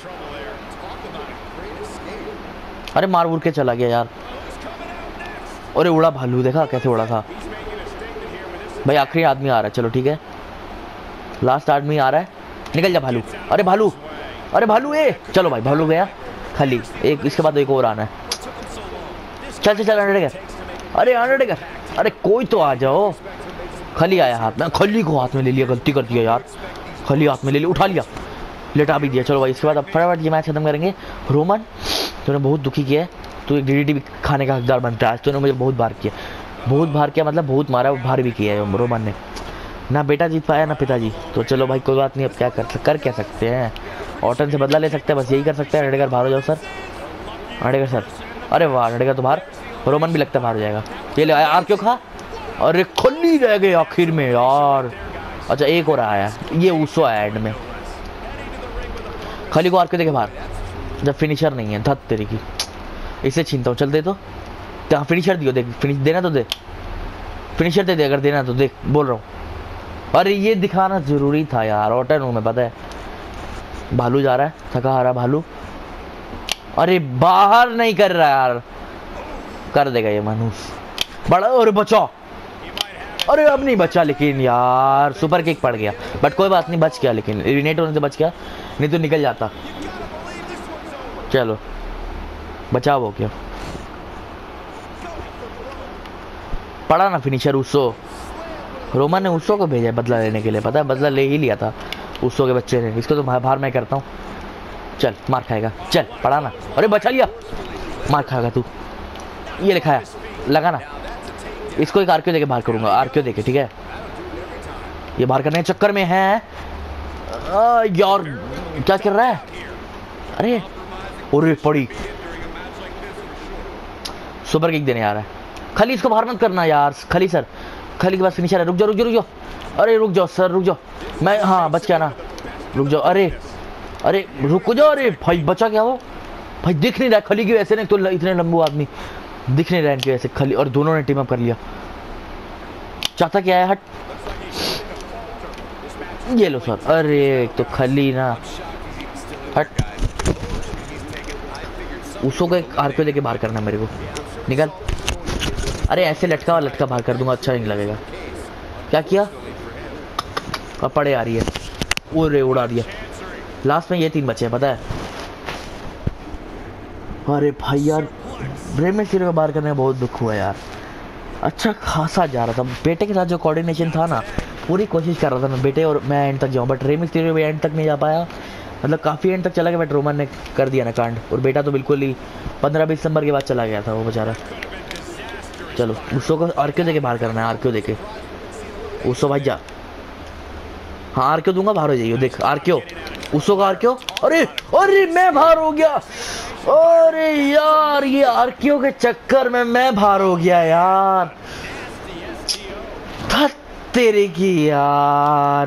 अरे मार उड़ के चला गया यार। अरे उड़ा भालू, देखा कैसे उड़ा था भाई। आखिरी आदमी आ रहा है, चलो ठीक है लास्ट आदमी आ रहा है, निकल जा भालू। अरे भालू, अरे भालू ए, चलो भाई भालू गया खाली, एक इसके बाद एक और आना है। चल चल चल अंडरटेकर, अरे अंडरटेकर, अरे कोई तो आ जाओ। खली आया हाथ में, खली को हाथ में ले लिया, गलती कर दिया यार, खली हाथ में ले लिया, उठा लिया, लेटा भी दिया। चलो भाई इसके बाद अब फटाफट ये मैच खत्म करेंगे। रोमन तूने बहुत दुखी किया है, तू एक डीडीटी भी खाने का हकदार बनता है। तूने मुझे बहुत बार किया, बहुत बार किया मतलब बहुत मारा, भार भी किया है रोमन ने। ना बेटा जीत पाया ना पिताजी, तो चलो भाई कोई बात नहीं, अब क्या कर कर क्या सकते हैं, ऑर्टन से बदला ले सकते हैं, बस यही कर सकते हैं। अंडरटेकर बाहर हो जाओ सर, अंडरटेकर सर, अरे वाह अंडरटेकर तो बाहर, रोमन भी लगता है बाहर हो जाएगा। ये ले आर क्यों खा, अरे खुली रह गए आखिर में यार। अच्छा एक और आया, ये उसो आया एंड में, खली को आर क्यों देखे बाहर, जब फिनिशर नहीं है, धत तेरी की, इसे छीनता हूँ। चल दे तो, फिनिशर दियो, देख फिनिश देना तो दे, फिनिशर दे दे अगर देना तो देख, बोल रहा हूँ। अरे ये दिखाना जरूरी था यार, ऑर्टन हूँ मैं पता है। भालू जा रहा है, थका हारा भालू, अरे बाहर नहीं कर रहा यार, कर देगा ये मनुष्य बड़ा। और बचा, अरे अब नहीं बचा लेकिन यार, सुपर किक पड़ गया, बट कोई बात नहीं बच गया, लेकिन इरिनेट होने से बच गया, नहीं तो निकल जाता। चलो बचाव हो गया, पड़ा ना फिनिशर उसो। रोमन ने उसो को भेजा बदला लेने के लिए, पता है बदला ले ही लिया था उसो के बच्चे ने। इसको तो बाहर मैं करता हूँ, चल मार खाएगा, चल पड़ा ना, अरे बचा लिया, मार खाएगा तू। ये लिखा है लगा ना, इसको एक आरक्यू देके बाहर करूंगा, आरक्यू देके ठीक है। ये बाहर करने के चक्कर में है आ, यार क्या कर रहा है, अरे और पड़ी, सुपर किक देने आ रहा है। खाली इसको बाहर मत करना यार, खाली सर, खाली के पास फिनिशर है। रुक जाओ रुक जाओ रुक जाओ, अरे रुक जाओ सर रुक जाओ, मैं हाँ बच गया ना, रुक जाओ, अरे अरे रुक जाओ, अरे भाई बचा क्या वो, भाई दिख नहीं रहा खली की वैसे, नहीं तो इतने लंबू आदमी दिख नहीं रहा इनकी वैसे खली, और दोनों ने टीम अप कर लिया। चाहता क्या है, हट ये लो सर। अरे एक तो खली ना, हट उसको को एक आरपीओ देके बाहर करना मेरे को, निकल। अरे ऐसे लटका लटका बाहर कर दूंगा, अच्छा नहीं लगेगा। क्या किया, कपड़े आ रही है, ओरे उड़ा दिया। लास्ट में ये तीन बचे हैं पता है। अरे भाई यार ब्रेम में सिरे को बाहर करने में बहुत दुख हुआ यार, अच्छा खासा जा रहा था बेटे के साथ, जो कोऑर्डिनेशन था ना पूरी कोशिश कर रहा था मैं बेटे और मैं एंड तक जाऊँ, बट रेमिक्स तेरे भी एंड तक नहीं जा पाया, मतलब काफ़ी एंड तक चला गया, बट रोमन ने कर दिया ना कांड, और बेटा तो बिल्कुल ही पंद्रह बीस नंबर के बाद चला गया था वो बेचारा। चलो उसको को आरक्यू देके बाहर करना है, आरक्यू देके उसको भाई जा। हाँ आरक्यू दूंगा, बाहर हो जाइए, देख आरक्यू उसको का आरक्यू। अरे अरे मैं बाहर हो गया, अरे यार ये आरक्यू के चक्कर में मैं बाहर हो गया यार, तेरे की यार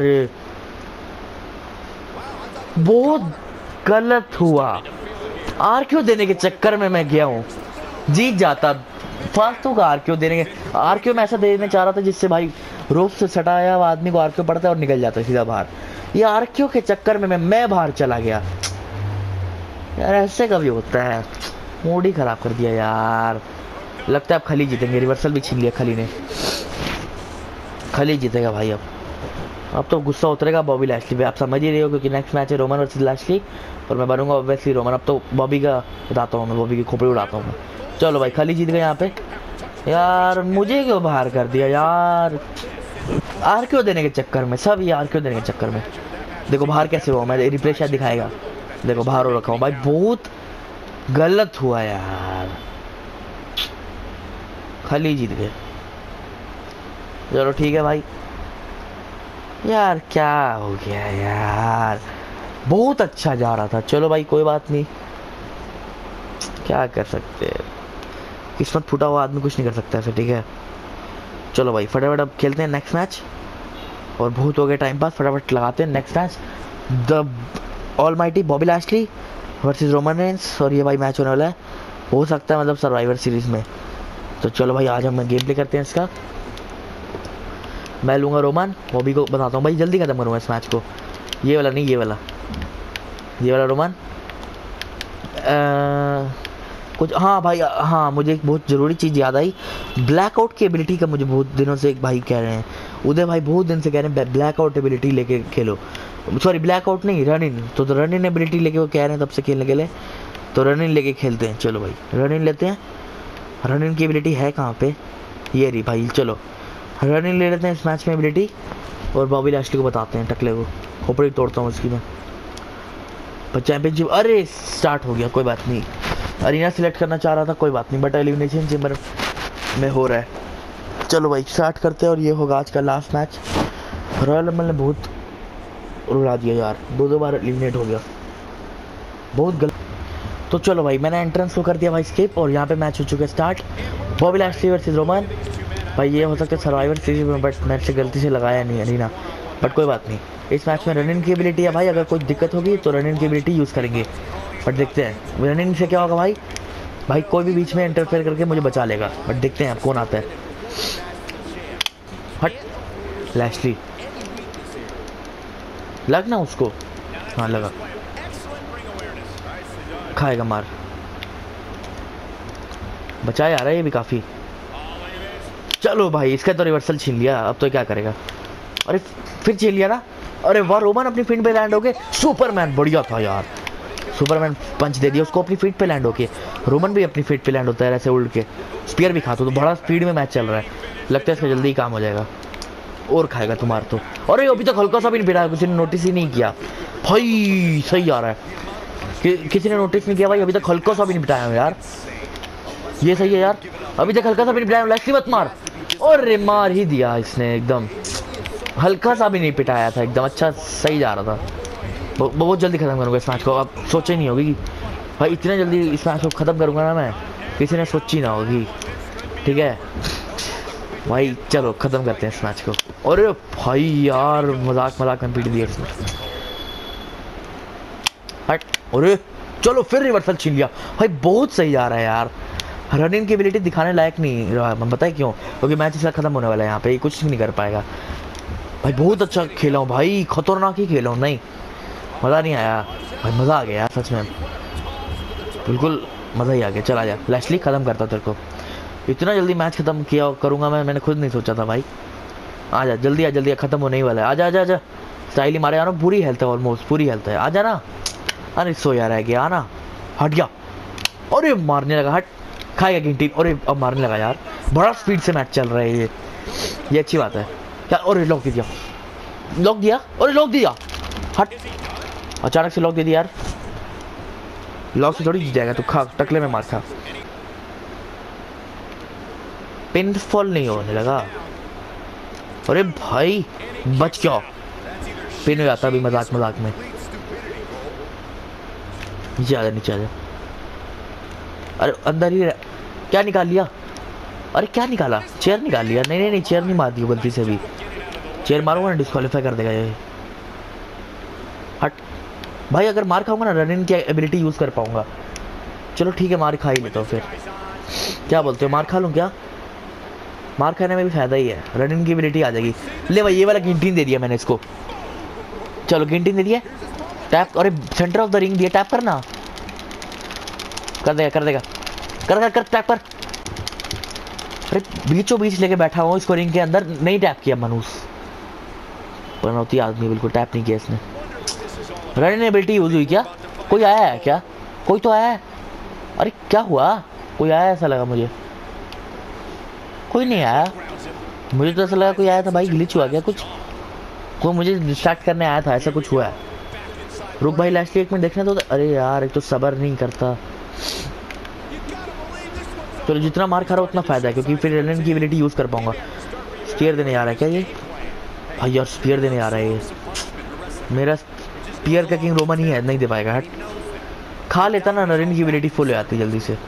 बहुत गलत हुआ, आरक्यू देने के चक्कर में मैं गया हूँ, जीत जाता फालतू का आरक्यू देने के। आरक्यू मैं ऐसा देना चाह रहा था जिससे भाई रोप से सटाया हुआ आदमी को आरक्यू पड़ता है और निकल जाता है सीधा बाहर, ये आरक्यू के चक्कर में मैं मैं बाहर चला गया यार, ऐसे कभी होता है, मूड ही खराब कर दिया यार। लगता है अब खली जीतेंगे, रिवर्सल भी छीन लिया खली ने, खली जीतेगा भाई। अब अब तो गुस्सा उतरेगा बॉबी लैशली पे, आप समझ ही रहे हो, क्योंकि नेक्स्ट मैच है रोमन वर्सेस लैशली और मैं बनूंगा ऑब्वियसली रोमन। अब तो बॉबी का बताता हूँ मैं, बॉबी की खोपड़ी उड़ाता हूँ। चलो भाई खली जीत गए यहाँ पे यार, मुझे क्यों बाहर कर दिया यार, आरक्यू देने के चक्कर में, सब ये आरक्यू देने के चक्कर में। देखो बाहर कैसे हुआ, मैं रिप्ले शायद दिखाएगा, देखो बाहर हो रखा हूँ भाई, बहुत गलत हुआ यार, खली जीत गए। चलो ठीक है भाई, यार क्या हो गया यार, बहुत अच्छा जा रहा था। चलो भाई कोई बात नहीं, क्या कर सकते हैं, किस्मत फूटा हुआ आदमी कुछ नहीं कर सकता ऐसे, ठीक है। चलो भाई फटाफट अब खेलते हैं नेक्स्ट मैच, और बहुत हो गया टाइम पास, फटाफट लगाते हैं next match, the almighty Bobby Lashley versus Roman Reigns, और ये भाई मैच होने वाला है, हो सकता है मतलब सर्वाइवर सीरीज में। तो चलो भाई आज हम गेम प्ले करते हैं इसका, मैं लूँगा रोमन, बॉबी को बताता हूँ भाई, जल्दी खत्म करूँगा इस मैच को, ये वाला नहीं, ये वाला ये वाला रोमन कुछ। हाँ भाई हाँ, मुझे एक बहुत ज़रूरी चीज़ याद आई, ब्लैकआउट की एबिलिटी का मुझे बहुत दिनों से एक भाई कह रहे हैं, उदय भाई बहुत दिन से कह रहे हैं ब्लैकआउट एबिलिटी लेके खेलो, सॉरी ब्लैकआउट नहीं रन इन, तो, तो रन इन एबिलिटी लेके वो कह रहे हैं तब से खेलने के लिए, तो रन इन लेके खेलते हैं। चलो भाई रन इन लेते हैं, रन इन की एबिलिटी है कहाँ पे, ये रही भाई, चलो रन इन ले लेते हैं इस मैच में एबिलिटी, और बॉबी लैशली को बताते हैं टकले को, खोपड़ी तोड़ता हूँ उसकी मैं। पर चैंपियनशिप अरे स्टार्ट हो गया, कोई बात नहीं, अरीना सिलेक्ट करना चाह रहा था, कोई बात नहीं, बट एलिमिनेशन चेंबर में हो रहा है। चलो भाई स्टार्ट करते हैं, और ये होगा आज का लास्ट मैच। रॉयल रंबल ने बहुत रुला दिया यार, दो दो बार एलिमिनेट हो गया, बहुत गलत। तो चलो भाई मैंने एंट्रेंस को कर दिया भाई स्किप, और यहाँ पे मैच हो चुका है start, Bobby Lashley versus Roman. भाई ये हो सकता है सर्वाइवर सीरीज में, बट मैच से गलती से लगाया नहीं अरीना, बट कोई बात नहीं। इस मैच में रन इन की एबिलिटी है भाई, अगर कोई दिक्कत होगी तो रन इन की एबिलिटी यूज़ करेंगे, बट देखते हैं रन इन से क्या होगा भाई, भाई कोई भी बीच में इंटरफेयर करके मुझे बचा लेगा, बट देखते हैं कौन आता है। हट लैशली, लगना उसको, हाँ लगा, खाएगा मार, बचाया आ रहा है ये भी काफ़ी। चलो भाई इसका तो रिवर्सल छीन लिया, अब तो क्या करेगा, अरे फिर छीन लिया ना, अरे वाह रोमन अपनी फील्ड पे लैंड हो गए, सुपरमैन बढ़िया था यार, सुपरमैन पंच दे दिया उसको अपनी फीट पे लैंड होके, रोमन भी अपनी फीट पे लैंड होता है ऐसे उड़ के, स्पीयर भी खाता, तो बड़ा स्पीड में मैच चल रहा है, लगता है इसका जल्दी ही काम हो जाएगा, और खाएगा तुम्हार तो। अरे अभी तक हल्का सा भी नहीं पिटाया, किसी ने नोटिस ही नहीं किया भाई, सही आ रहा है कि किसी ने नोटिस नहीं किया भाई, अभी तक हल्का सा भी नहीं पिटाया यार, ये सही है यार, अभी तक हल्का सा भी नहीं पिटाया, लैशली मत मार, और मार ही दिया इसने एकदम, हल्का सा भी नहीं पिटाया था एकदम, अच्छा सही जा रहा था। बहुत जल्दी खत्म करूँगा इस मैच को, आप सोचे नहीं होगी भाई इतने जल्दी इस मैच को ख़त्म करूँगा ना मैं, किसी ने सोची ना होगी, ठीक है भाई। चलो ख़त्म करते हैं इस मैच को। अरे भाई यार मजाक मजाक में पीट दिया इसने, हट, अरे चलो फिर रिवर्सल छीन लिया भाई, बहुत सही जा रहा है यार। रनिंग की एबिलिटी दिखाने लायक नहीं रहा, मैं बताए क्यों, क्योंकि मैच इसका खत्म होने वाला है, यहाँ पे कुछ नहीं कर पाएगा भाई। बहुत अच्छा खेला हूँ भाई, खतरनाक ही खेला हूँ, नहीं मज़ा नहीं आया भाई, मज़ा आ गया यार सच में, बिल्कुल मज़ा ही आ गया। चला जा लैशली, ख़त्म करता तेरे को, इतना जल्दी मैच ख़त्म किया करूँगा मैं, मैंने खुद नहीं सोचा था भाई। आ जा जल्दी, आ जल्दी, ख़त्म होने ही वाला है, आजा आजा आजा, स्टाइल ही मारे यार, पूरी हेल्थ है, ऑलमोस्ट पूरी हेल्थ है, आजा ना। अरे सो यार रह गया ना, हट गया, अरे मारने लगा, हट खाएगा गिनती, अरे अब मारने लगा यार, बड़ा स्पीड से मैच चल रहा है ये ये अच्छी बात है क्या। अरे लॉक दे दिया, लॉक दिया, अरे लॉक दिया, हट, अचानक से लॉक दे दिया यार, लॉक से थोड़ी जीत जाएगा तू, खा टकले में मार खा। पिनफॉल नहीं होने लगा, अरे भाई बच क्या, पिन हो जाता अभी मजाक मजाक में। नीचे आ जा, नीचे आ जा, अरे अंदर ही क्या निकाल लिया, अरे क्या निकाला, चेयर निकाल लिया, नहीं नहीं नहीं चेयर नहीं मार दी गलती से भी, चेयर मारूंगा ना डिस्क्वालीफाई कर देगा ये, हट भाई। अगर मार खाऊंगा ना रनिंग की एबिलिटी यूज कर पाऊंगा। चलो ठीक है, मार खा ही लेता हूँ फिर, क्या बोलते हो, मार खा लूँ क्या, मार खाने में भी फायदा ही है, रनिंग की एबिलिटी आ जाएगी। ले भाई ये वाला गिनटीन दे दिया मैंने इसको, चलो गिनटीन दे दिया, टैप, अरे सेंटर ऑफ द रिंग दिया, टैप करना, कर देगा कर देगा, कर कर कर टैप कर, अरे बीचों बीच लेके बैठा हुआ इसको रिंग के अंदर, नहीं टैप किया मनुष, पनौती आदमी, बिल्कुल टैप नहीं किया इसने। रनिंग एबिलिटी यूज हुई क्या, कोई आया है क्या, कोई तो आया है, अरे क्या हुआ, कोई आया ऐसा लगा मुझे, कोई नहीं आया, मुझे तो ऐसा लगा कोई आया था भाई, ग्लिच हुआ क्या कुछ, कोई मुझे डिस्ट्रैक्ट करने आया था, ऐसा कुछ हुआ है। रुक भाई लास्ट एक मिनट देखने दो, अरे यार एक तो सबर नहीं करता। चलो जितना मार खा रहा उतना फायदा है, क्योंकि फिर रनिंग की एबिलिटी यूज कर पाऊंगा। स्पीयर देने आ रहा है क्या ये भाई, यार स्पीयर देने आ रहा है ये, मेरा स्पीयर का किंग रोमन ही है, नहीं दे पाएगा, हट खा लेता ना, रनिंग की एबिलिटी फुल हो जाती जल्दी से।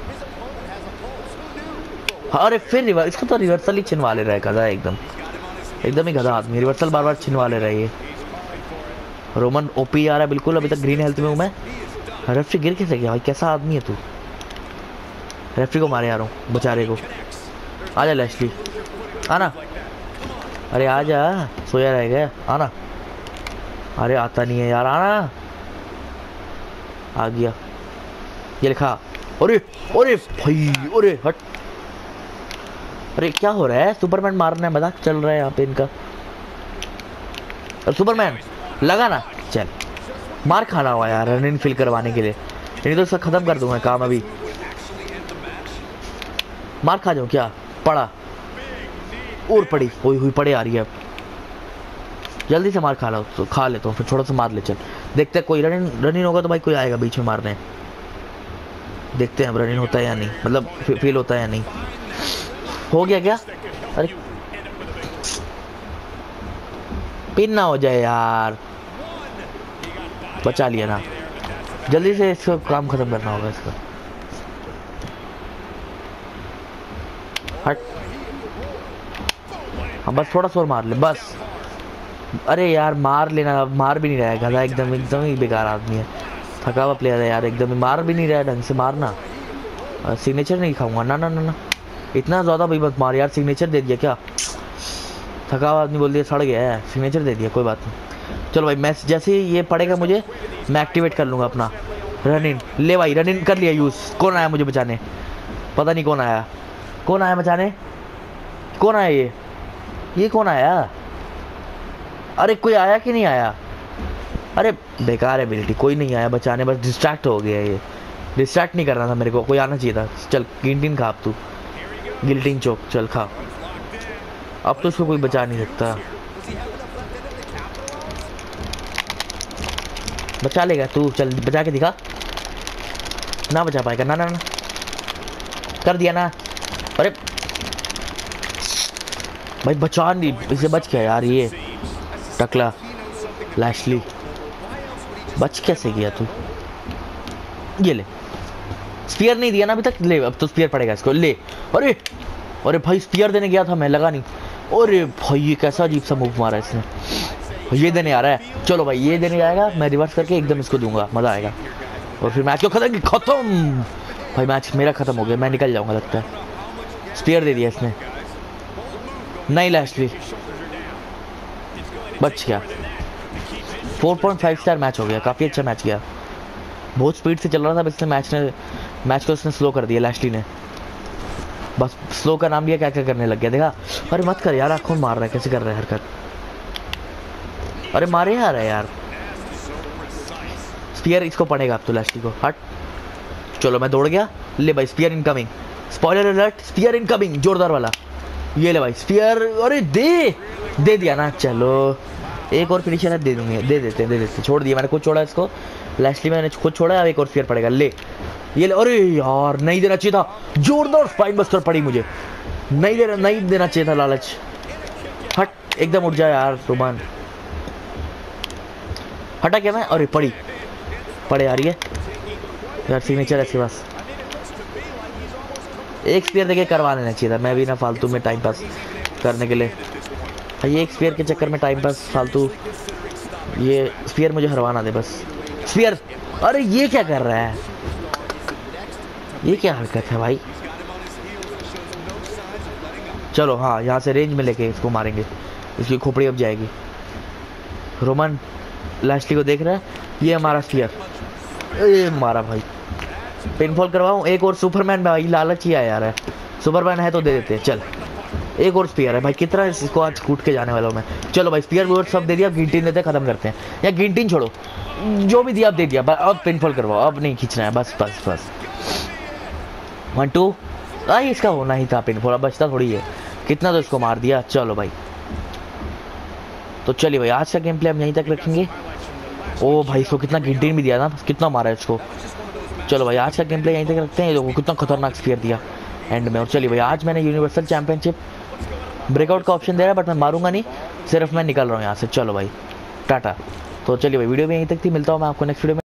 अरे फिर रिवर्स, इसको तो रिवर्सल ही छिनवा ले रहा है, गधा एकदम एकदम ही गधा आदमी, रिवर्सल बार बार छिनवा ले रहा है ये। रोमन ओपी आ रहा है बिल्कुल, अभी तक ग्रीन हेल्थ में हूँ मैं। रेफरी गिर कैसे गया भाई, कैसा आदमी है तू, रेफरी को मारे आ रहा हूँ बेचारे को। आजा लैशली, आना, अरे आजा, सोया रह गया, आना, अरे आता नहीं है यार, आना, आ गया, ये लिखा, अरे अरे भाई, अरे हट, अरे क्या हो रहा है, सुपरमैन मारना है, मजाक चल रहा है यहाँ पे इनका। अब सुपरमैन लगा ना, चल मार खाना हुआ यार रनिंग फिल करवाने के लिए, नहीं तो उसका खत्म कर दूंगा काम अभी। मार खा जाऊं क्या, पड़ा और पड़ी हुई हुई पड़े आ रही है, जल्दी से मार खा लो तो खा लेता हूँ, फिर थोड़ा सा मार ले, चल देखते हैं कोई रनिंग रनिंग होगा तो भाई कोई आएगा बीच में मारने, देखते हैं अब रनिंग होता है या नहीं, मतलब फील होता है या नहीं। हो गया क्या, अरे पिन ना हो जाए यार, बचा लिया ना, जल्दी से इसको काम खत्म करना होगा इसका, हट, हाँ बस थोड़ा सा और मार ले बस, अरे यार मार लेना, मार भी नहीं रहा है गधा, एकदम एकदम ही बेकार आदमी है, थका हुआ प्लेयर है यार, एकदम मार भी नहीं रहा है ढंग से, मारना, सिग्नेचर नहीं खाऊंगा, ना ना ना ना, इतना ज़्यादा भाई मत मार यार, सिग्नेचर दे दिया क्या, थका हुआ आदमी बोल दिया, सड़ गया है, सिग्नेचर दे दिया, कोई बात नहीं। चलो भाई मैच जैसे ही ये पड़ेगा मुझे, मैं एक्टिवेट कर लूँगा अपना रनिंग, ले भाई रनिंग कर लिया यूज़। कौन आया मुझे बचाने, पता नहीं कौन आया, कौन आया बचाने, कौन आया ये ये कौन आया, अरे कोई आया कि नहीं आया, अरे बेकार है एबिलिटी, कोई नहीं आया बचाने, बस डिस्ट्रैक्ट हो गया, ये डिस्ट्रैक्ट नहीं करना था मेरे को, कोई आना चाहिए था। चल गिल्टिन खा अब तू, गिल्टिन चौक चल खा, अब तो उसको कोई बचा नहीं सकता, बचा लेगा तू, चल बचा के दिखा, ना बचा पाएगा, ना ना ना कर दिया ना, अरे भाई बचा नहीं, इसे बच गया यार, ये टकला लैशली बच कैसे गया तू, ये ले स्पीयर नहीं दिया ना अभी तक, ले अब तो स्पीयर पड़ेगा इसको, ले, अरे अरे भाई स्पीयर देने गया था मैं, लगा नहीं, अरे भाई ये कैसा अजीब सा मूव मारा इसने, ये देने आ रहा है, चलो भाई ये देने आएगा, मैं रिवर्स करके एकदम इसको दूंगा, मजा आएगा, और फिर मैच को खत्म खत्म भाई। मैच मेरा खत्म हो गया, मैं निकल जाऊंगा लगता है। स्पीयर दे दिया इसने, नहीं लैशली बच गया। Four point five star match हो गया, काफ़ी अच्छा मैच गया। बहुत स्पीड से चल रहा था, बस इसने मैच ने मैच को उसने स्लो कर दिया लैशली ने। बस स्लो का नाम लिया, क्या क्या करने लग गया। देखा, अरे मत कर यार, आँखों मार रहा है, कैसे कर रहा है हरकत। अरे मारे आ रहा है यार। स्पीयर इसको पड़ेगा अब तो, लैशली को। हट, चलो मैं दौड़ गया। ले भाई spear incoming, spoiler alert, spear incoming जोरदार वाला। ये ले भाई स्पीयर, अरे दे दे दिया ना। चलो एक और फिनिशर है, दे दूंगे, दे देते दे देते छोड़ दिया मैंने, खुद छोड़ा इसको। लैशली मैंने खुद छोड़ा, अब एक और स्पीयर पड़ेगा। ले ये ले, अरे यार नहीं देना चाहिए था। जोरदार स्पाइन बस्टर पड़ी मुझे, नहीं देना नहीं देना चाहिए था लालच। हट, एकदम उठ जाए यार रोमान। हटा क्या मैं, अरे पड़ी पड़े आ रही है यार। सिग्नेचर है इसके पास, एक स्पीयर देके करवा लेना चाहिए था। मैं भी ना फालतू में टाइम पास करने के लिए, ये एक स्पीयर के चक्कर में टाइम पास फालतू। ये स्पीयर मुझे हरवाना दे बस। स्पीयर, अरे ये क्या कर रहा है, ये क्या हरकत है भाई। चलो हाँ, यहाँ से रेंज में लेके इसको मारेंगे, इसकी खोपड़ी अब जाएगी। रोमन लैशली को देख रहा है, ये हमारा स्पीयर, ए मारा भाई। पिनफॉल करवाऊं एक और। सुपरमैन भाई लालच ही आया यार है, सुपरमैन है तो दे देते हैं। चल एक और स्पीयर है भाई, कितना इसको आज कूट के जाने वाला हूँ मैं। चलो भाई स्पीयर वोट सब दे दिया, गिनटीन देते खत्म करते हैं। या गिनटीन छोड़ो, जो भी दिया अब दे दिया, अब पिनफॉल करवाओ, अब नहीं खींचना है, बस बस बस। वन टू, आई इसका होना ही था पिनफॉल, अब बचता थोड़ी है। कितना तो इसको मार दिया। चलो भाई, तो चलिए भाई आज का गेम प्ले हम यहीं तक रखेंगे। ओ भाई इसको कितना गिनटीन भी दिया ना, कितना मारा है इसको। चलो भाई आज का गेम प्ले यहीं तक रखते हैं। देखो कितना खतरनाक स्पीयर दिया एंड में। और चलिए भाई आज मैंने यूनिवर्सल चैंपियनशिप ब्रेकआउट का ऑप्शन दे रहा है, बट मैं मारूंगा नहीं, सिर्फ मैं निकल रहा हूँ यहाँ से। चलो भाई टाटा। तो चलिए भाई वीडियो भी यहीं तक थी, मिलता हूँ मैं आपको नेक्स्ट वीडियो में।